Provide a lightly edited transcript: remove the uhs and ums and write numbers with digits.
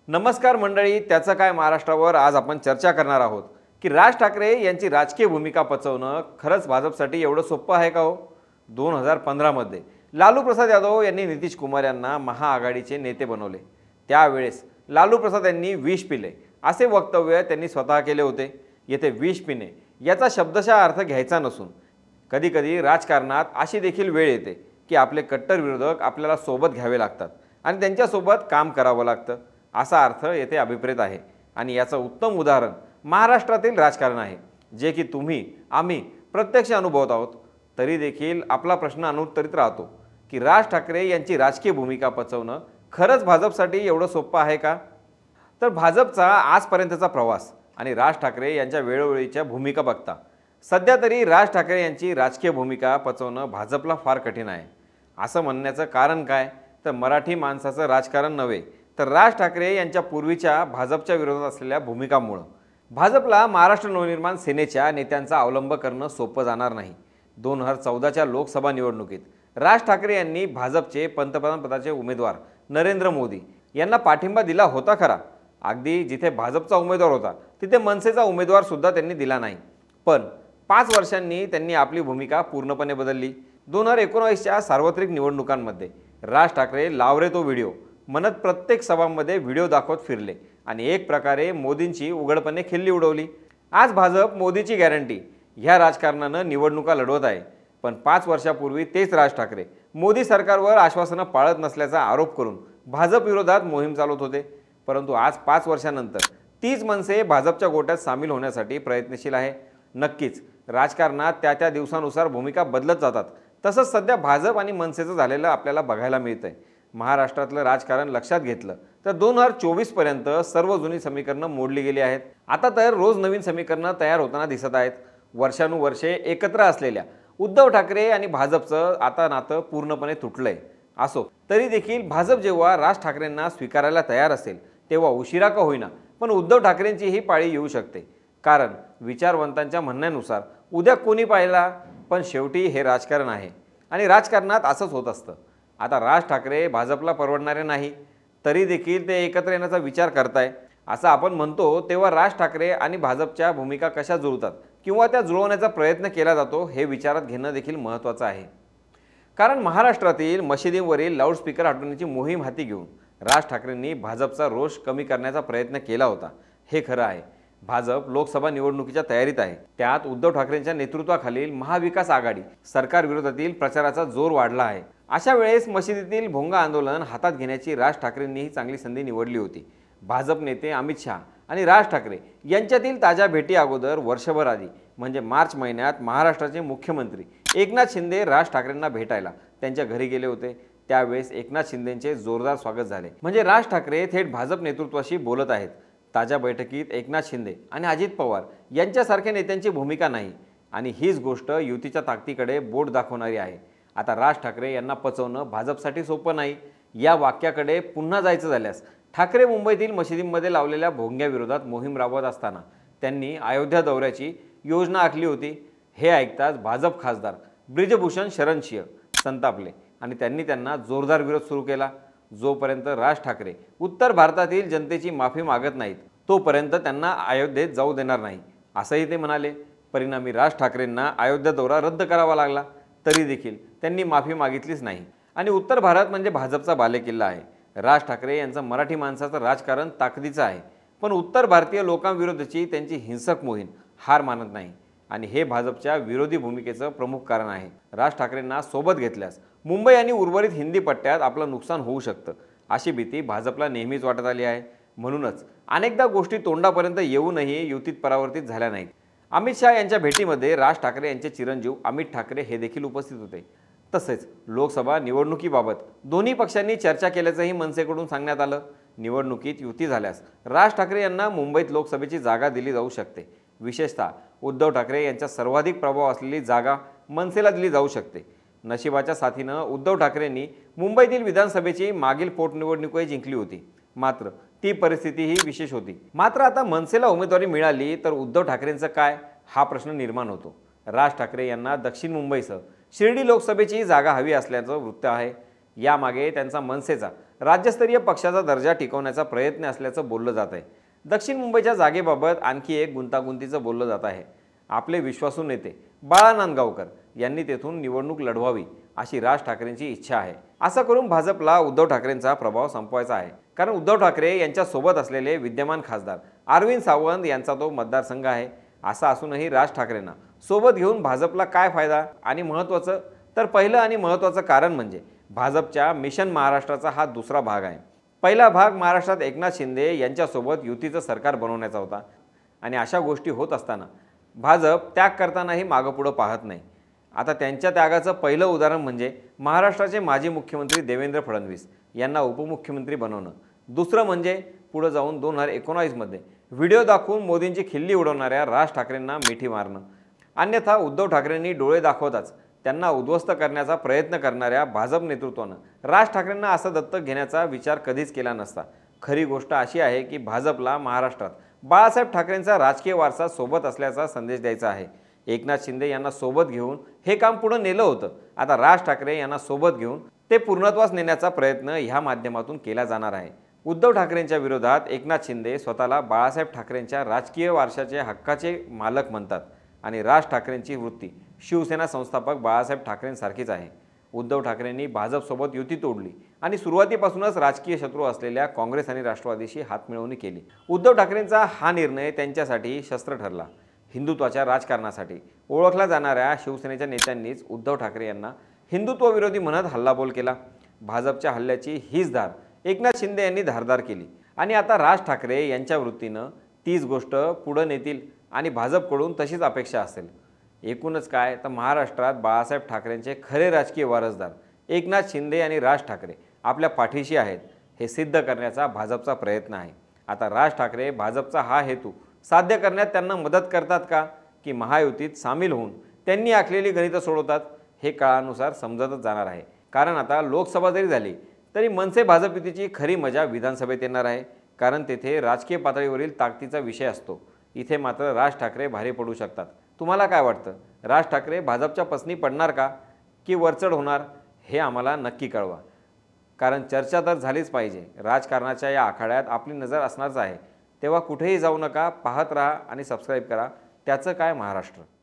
नमस्कार मंडळी, त्याचं काय महाराष्ट्रावर आज आपण चर्चा करणार आहोत की राज ठाकरे यांची राजकीय भूमिका पचवणं खरंच भाजपसाठी एवढं सोपं आहे का हो? 2015 मध्ये लालू प्रसाद यादव यांनी नितीश कुमार यांना महाआघाडीचे नेते बनवले। त्यावेळेस लालू प्रसाद यांनी विष पिले असे वक्तव्य त्यांनी स्वतः केले होते। येथे विष पिणे याचा शब्दशः अर्थ घ्यायचा नसून कधी कधी राजकारणात अशी देखील वेळ येते की आपले कट्टर विरोधक आपल्याला सोबत घ्यावे लागतात आणि त्यांच्यासोबत काम करावं लागतं, असा अर्थ येथे अभिप्रेत आहे। आणि याचं उत्तम उदाहरण महाराष्ट्रातील राजकारण आहे, जे की तुम्ही आम्ही प्रत्यक्ष अनुभवत आहोत। तरी देखील आपला प्रश्न अनुत्तरित राहतो की राज ठाकरे यांची राजकीय भूमिका पचवणं खरंच भाजपसाठी एवढं सोपं आहे का? तर भाजपचा आजपर्यंतचा प्रवास आणि राज ठाकरे यांच्या वेळोवेळीच्या भूमिका बघता सध्या तरी राज ठाकरे यांची राजकीय भूमिका पचवणं भाजपला फार कठीण आहे। असं म्हणण्याचं कारण काय? तर मराठी माणसाचं राजकारण नव्हे, तर राज ठाकरे यांच्या पूर्वीच्या भाजपच्या विरोधात असलेल्या भूमिकांमुळे भाजपला महाराष्ट्र नवनिर्माण सेनेच्या नेत्यांचा अवलंब करणं सोपं जाणार नाही। 2014च्या लोकसभा निवडणुकीत राज ठाकरे यांनी भाजपचे पंतप्रधान पदाचे उमेदवार नरेंद्र मोदी यांना पाठिंबा दिला होता खरा। अगदी जिथे भाजपचा उमेदवार होता तिथे मनसेचा उमेदवार सुद्धा त्यांनी दिला नाही। पण 5 वर्षांनी त्यांनी आपली भूमिका पूर्णपणे बदलली। 2019च्या सार्वत्रिक निवडणुकांमध्ये राज ठाकरे लावरे तो व्हिडिओ म्हणत प्रत्येक सभांमध्ये व्हिडिओ दाखवत फिरले आणि एक प्रकारे मोदींची उघडपणे खिल्ली उडवली। आज भाजप मोदीची गॅरंटी ह्या राजकारणानं निवडणुका लढवत आहे, पण 5 वर्षापूर्वी तेच राज ठाकरे मोदी सरकारवर आश्वासनं पाळत नसल्याचा आरोप करून भाजप विरोधात मोहीम चालवत होते। परंतु आज 5 वर्षांनंतर तीच मनसे भाजपच्या गोट्यात सामील होण्यासाठी प्रयत्नशील आहे। नक्कीच राजकारणात त्या दिवसानुसार भूमिका बदलत जातात, तसंच सध्या भाजप आणि मनसेचं झालेलं आपल्याला बघायला मिळतंय। महाराष्ट्रातलं राजकारण लक्षात घेतलं तर 2024 पर्यंत सर्व जुनी समीकरणं मोडली गेली आहेत। आता तर रोज नवीन समीकरणं तयार होताना दिसत आहेत। वर्षानुवर्षे एकत्र असलेल्या उद्धव ठाकरे आणि भाजपचं आता नातं पूर्णपणे तुटलंय। असो तरी देखील भाजप जेव्हा राज ठाकरेंना स्वीकारायला तयार असेल तेव्हा उशिरा का होईना पण उद्धव ठाकरेंची ही पाळी येऊ शकते। कारण विचारवंतांच्या म्हणण्यानुसार उद्या कोणी पाहिला, पण शेवटी हे राजकारण आहे आणि राजकारणात असंच होत असतं। आता राज ठाकरे भाजपला परवडणारे नाही, तरी देखील ते एकत्र येण्याचा विचार करताय असं आपण म्हणतो, तेव्हा राज ठाकरे आणि भाजपच्या भूमिका कशा जुळतात किंवा त्या जुळवण्याचा प्रयत्न केला जातो हे विचारात घेणं देखील महत्त्वाचं आहे। कारण महाराष्ट्रातील मशिदींवरील लाऊडस्पीकर हटवण्याची मोहीम हाती घेऊन राज ठाकरेंनी भाजपचा रोष कमी करण्याचा प्रयत्न केला होता, हे खरं आहे। भाजप लोकसभा निवडणुकीच्या तयारीत आहे, त्यात उद्धव ठाकरेंच्या नेतृत्वाखालील महाविकास आघाडी सरकार विरोधातील प्रचाराचा जोर वाढला आहे। अशा वेळेस मशिदीतील भोंगा आंदोलन हातात घेण्याची राज ठाकरेंनी ही चांगली संधी निवडली होती। भाजप नेते अमित शहा आणि राज ठाकरे यांच्यातील ताज्या भेटी अगोदर वर्षभर आधी म्हणजे मार्च महिन्यात महाराष्ट्राचे मुख्यमंत्री एकनाथ शिंदे राज ठाकरेंना भेटायला त्यांच्या घरी गेले होते। त्यावेळेस एकनाथ शिंदेंचे जोरदार स्वागत झाले, म्हणजे राज ठाकरे थेट भाजप नेतृत्वाशी बोलत आहेत। ताज्या बैठकीत एकनाथ शिंदे आणि अजित पवार यांच्यासारख्या नेत्यांची भूमिका नाही आणि हीच गोष्ट युतीच्या ताकदीकडे बोट दाखवणारी आहे। आता राज ठाकरे यांना पचवणं भाजपसाठी सोपं नाही। या वाक्याकडे पुन्हा जायचं झाल्यास ठाकरे मुंबईतील मशिदींमध्ये लावलेल्या भोंग्याविरोधात मोहीम राबवत असताना त्यांनी अयोध्या दौऱ्याची योजना आखली होती। हे ऐकताच भाजप खासदार ब्रिजभूषण शरण सिंह संतापले आणि त्यांना जोरदार विरोध सुरू केला। जोपर्यंत राज ठाकरे उत्तर भारतातील जनतेची माफी मागत नाहीत तोपर्यंत त्यांना अयोध्येत जाऊ देणार नाही, असंही ते म्हणाले। परिणामी राज ठाकरेंना अयोध्या दौरा रद्द करावा लागला, तरी देखील त्यांनी माफी मागितलीच नाही। आणि उत्तर भारत म्हणजे भाजपचा बालेकिल्ला आहे। राज ठाकरे यांचं मराठी माणसाचं राजकारण ताकदीचं आहे, पण उत्तर भारतीय लोकांविरोधाची त्यांची हिंसक मोहीम हार मानत नाही आणि हे भाजपच्या विरोधी भूमिकेचं प्रमुख कारण आहे। राज ठाकरेंना सोबत घेतल्यास मुंबई आणि उर्वरित हिंदी पट्ट्यात आपलं नुकसान होऊ शकतं, अशी भीती भाजपला नेहमीच वाटत आली आहे। म्हणूनच अनेकदा गोष्टी तोंडापर्यंत येऊनही युतीत परावर्तित झाल्या नाहीत। अमित शहा यांच्या भेटीमध्ये राज ठाकरे यांचे चिरंजीव अमित ठाकरे हे देखील उपस्थित होते। तसेच लोकसभा निवडणुकीबाबत दोन्ही पक्षांनी चर्चा केल्याचंही मनसेकडून सांगण्यात आलं। निवडणुकीत युती झाल्यास राज ठाकरे यांना मुंबईत लोकसभेची जागा दिली जाऊ शकते। विशेषतः उद्धव ठाकरे यांचा सर्वाधिक प्रभाव असलेली जागा मनसेला दिली जाऊ शकते। नशिबाच्या साथीनं उद्धव ठाकरेंनी मुंबईतील विधानसभेची मागील पोटनिवडणूकही जिंकली होती, मात्र ती परिस्थितीही विशेष होती। मात्र आता मनसेला उमेदवारी मिळाली तर उद्धव ठाकरेंचं काय, हा प्रश्न निर्माण होतो। राज ठाकरे यांना दक्षिण मुंबईसह शिर्डी लोकसभेची जागा हवी असल्याचं वृत्त आहे। यामागे त्यांचा मनसेचा राज्यस्तरीय पक्षाचा दर्जा टिकवण्याचा प्रयत्न असल्याचं बोललं जात आहे. दक्षिण मुंबईच्या जागेबाबत आणखी एक गुंतागुंतीचं बोललं जात आहे. आपले विश्वासू नेते बाळा नांदगावकर यांनी तेथून निवडणूक लढवावी अशी राज ठाकरेंची इच्छा आहे. असं करून भाजपला उद्धव ठाकरेंचा प्रभाव संपवायचा आहे. कारण उद्धव ठाकरे यांच्या सोबत असलेले विद्यमान खासदार अरविंद सावंत यांचा तो मतदारसंघ आहे. असं असूनही राज ठाकरेंना सोबत घेऊन भाजपला काय फायदा? आणि महत्त्वाचं तर पहिलं आणि महत्त्वाचं कारण म्हणजे भाजपच्या मिशन महाराष्ट्राचा हा दुसरा भाग आहे. पहिला भाग महाराष्ट्रात एकनाथ शिंदे यांच्यासोबत युतीचं सरकार बनवण्याचा होता. आणि अशा गोष्टी होत असताना भाजप त्याग करतानाही मागंपुढं पाहत नाही. आता त्यांच्या त्यागाचं पहिलं उदाहरण म्हणजे महाराष्ट्राचे माजी मुख्यमंत्री देवेंद्र फडणवीस यांना उपमुख्यमंत्री बनवणं. दुसरं म्हणजे पुढे जाऊन 2019मध्ये व्हिडिओ दाखवून मोदींची खिल्ली उडवणाऱ्या राज ठाकरेंना मिठी मारणं. अन्यथा उद्धव ठाकरेंनी डोळे दाखवताच त्यांना उद्ध्वस्त करण्याचा प्रयत्न करणाऱ्या भाजप नेतृत्वानं राज ठाकरेंना असं दत्तक घेण्याचा विचार कधीच केला नसता. खरी गोष्ट अशी आहे की भाजपला महाराष्ट्रात बाळासाहेब ठाकरेंचा राजकीय वारसा सोबत असल्याचा संदेश द्यायचा आहे. एकनाथ शिंदे यांना सोबत घेऊन हे काम पुढे नेलं होतं. आता राज ठाकरे यांना सोबत घेऊन ते पूर्णत्वास नेण्याचा प्रयत्न ह्या माध्यमातून केला जाणार आहे. उद्धव ठाकरेंच्या विरोधात एकनाथ शिंदे स्वतःला बाळासाहेब ठाकरेंच्या राजकीय वारशाचे हक्काचे मालक म्हणतात. आणि राज ठाकरेंची वृत्ती शिवसेना संस्थापक बाळासाहेब ठाकरेंसारखीच आहे. उद्धव ठाकरेंनी भाजपसोबत युती तोडली आणि सुरुवातीपासूनच राजकीय शत्रू असलेल्या काँग्रेस आणि राष्ट्रवादीशी हातमिळवणी केली. उद्धव ठाकरेंचा हा निर्णय त्यांच्यासाठी शस्त्र ठरला. हिंदुत्वाच्या राजकारणासाठी ओळखल्या जाणाऱ्या शिवसेनेच्या नेत्यांनीच उद्धव ठाकरे यांना हिंदुत्वविरोधी म्हणत हल्लाबोल केला. भाजपच्या हल्ल्याची हीच धार एकनाथ शिंदे यांनी धारदार केली. आणि आता राज ठाकरे यांच्या वृत्तीनं तीच गोष्ट पुढे नेतील आणि भाजपकडून तशीच अपेक्षा असेल. एकूणच काय तर महाराष्ट्रात बाळासाहेब ठाकरेंचे खरे राजकीय वारसदार एकनाथ शिंदे आणि राज ठाकरे आपल्या पाठीशी आहेत हे सिद्ध करण्याचा भाजपचा प्रयत्न आहे. आता राज ठाकरे भाजपचा हा हेतू साध्य करण्यात त्यांना मदत करतात का की महायुतीत सामील होऊन त्यांनी आखलेली गणितं सोडवतात हे काळानुसार समजतच जाणार आहे. कारण आता लोकसभा जरी झाली तरी मनसे भाजप युतीची खरी मजा विधानसभेत येणार आहे. कारण तेथे राजकीय पातळीवरील ताकदीचा विषय असतो. इथे मात्र राज ठाकरे भारी पडू शकतात. तुम्हाला काय वाटतं? राज ठाकरे भाजपच्या पसनी पडणार का की वरचढ होणार हे आम्हाला नक्की कळवा. कारण चर्चा तर झालीच पाहिजे. राजकारणाच्या या आखाड्यात आपली नजर असणारच आहे. तेव्हा कुठेही जाऊ नका, पाहत राहा आणि सबस्क्राईब करा. त्याचं काय महाराष्ट्र.